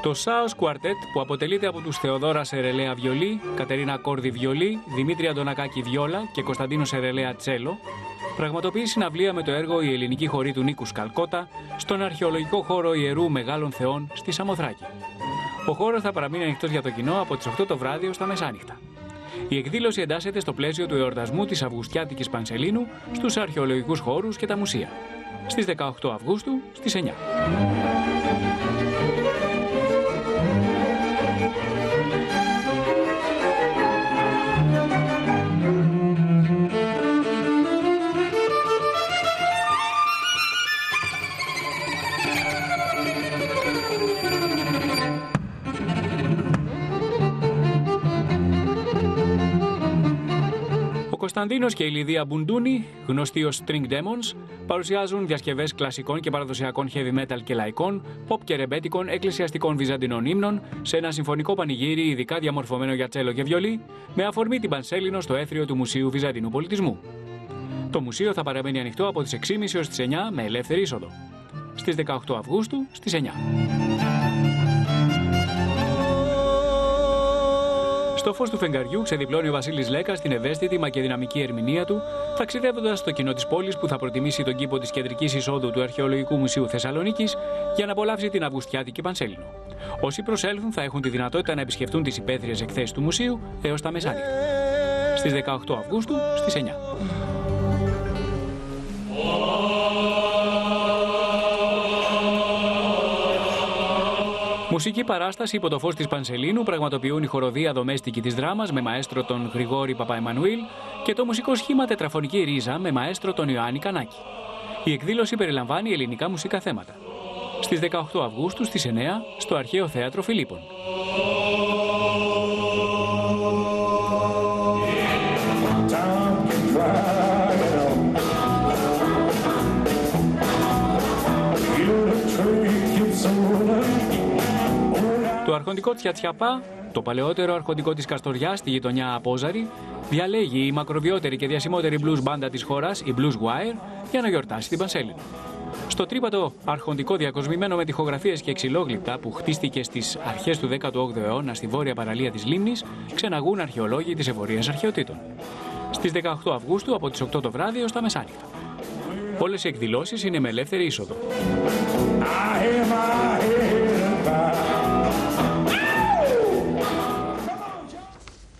Το ΣΑΟΣ Κουαρτέτ, που αποτελείται από τους Θεοδόρα Σερελέα βιολί, Κατερίνα Κόρδη βιολί, Δημήτρη Αντωνακάκη βιόλα και Κωνσταντίνο Σερελέα τσέλο, πραγματοποιεί συναυλία με το έργο «Η Ελληνική Χορή του Νίκου Σκαλκότα» στον αρχαιολογικό χώρο Ιερού Μεγάλων Θεών στη Σαμοθράκη. Ο χώρος θα παραμείνει ανοιχτός για το κοινό από τις 8 το βράδυ ως τα μεσάνυχτα. Η εκδήλωση εντάσσεται στο πλαίσιο του εορτασμού της Αυγουστιάτικης Πανσελίνου στους αρχαιολογικούς χώρους και τα μουσεία. Στις 18 Αυγούστου στις 9. Ο Κωνσταντίνος και η Λιδία Μπουντούνη, γνωστοί ως String Demons, παρουσιάζουν διασκευές κλασικών και παραδοσιακών heavy metal και λαϊκών, pop και ρεμπέτικων εκκλησιαστικών βυζαντινών ύμνων σε ένα συμφωνικό πανηγύρι ειδικά διαμορφωμένο για τσέλο και βιολί, με αφορμή την Πανσέλινο στο έθριο του Μουσείου Βυζαντινού Πολιτισμού. Το μουσείο θα παραμένει ανοιχτό από τις 6.30 έως τις 9 με ελεύθερη είσοδο. Στις 18 Αυγούστου στις 9. Στο φως του φεγγαριού ξεδιπλώνει ο Βασίλης Λέκας στην ευαίσθητη μα και δυναμική ερμηνεία του, ταξιδεύοντας στο κοινό της πόλης που θα προτιμήσει τον κήπο της κεντρικής εισόδου του Αρχαιολογικού Μουσείου Θεσσαλονίκης για να απολαύσει την Αυγουστιάτικη Πανσέλινο. Όσοι προσέλθουν θα έχουν τη δυνατότητα να επισκεφτούν τις υπαίθριες εκθέσεις του μουσείου έως τα μεσάνυχτα. Στις 18 Αυγούστου στις 9. Μουσική παράσταση υπό το φως της Πανσελίνου πραγματοποιούν η χοροδία Δομέστικη της Δράμας με μαέστρο τον Γρηγόρη Παπαεμμανουήλ και το μουσικό σχήμα Τετραφωνική Ρίζα με μαέστρο τον Ιωάννη Κανάκη. Η εκδήλωση περιλαμβάνει ελληνικά μουσικά θέματα. Στις 18 Αυγούστου στις 9 στο Αρχαίο Θέατρο Φιλίππων. Το αρχοντικό Τσιατσιαπά, το παλαιότερο αρχοντικό της Καστοριάς στη γειτονιά Απόζαρη, διαλέγει η μακροβιότερη και διασημότερη blues μπάντα της χώρας, η Blues Wire, για να γιορτάσει την Πανσέλινο. Στο τρύπατο αρχοντικό διακοσμημένο με τοιχογραφίες και ξυλόγλυπτα που χτίστηκε στις αρχές του 18ου αιώνα στη βόρεια παραλία της Λίμνης, ξεναγούν αρχαιολόγοι της εφορίας αρχαιοτήτων. Στις 18 Αυγούστου από τις 8 το βράδυ ως τα μεσάνυχτα. Όλες οι εκδηλώσεις είναι με ελεύθερη είσοδο.